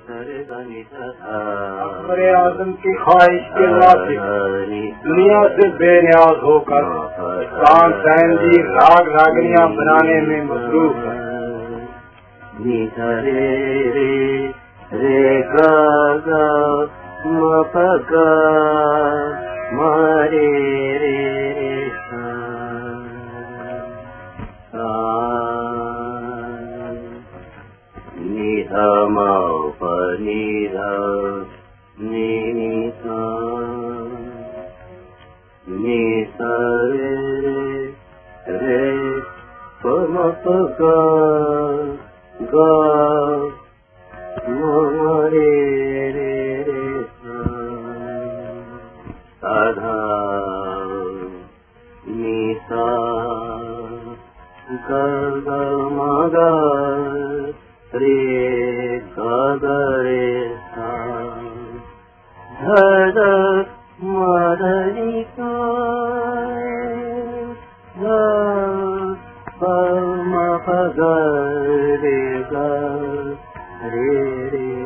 अकबर-ए-आज़म की ख्वाहिश के वासिफ दुनिया से बेनियाज होकर तानसेन जी राग रागनियां बनाने में मसरूफ है। रे गा गा म प गा म रे रे सा नि ध म प नि ध नि सा नि सा रे प म प गा गा म रे रे सा धा नि सा गा गा म गा रे गा गा रे सा ध ध म ध नि सा ध प म प ग रे गा रे रे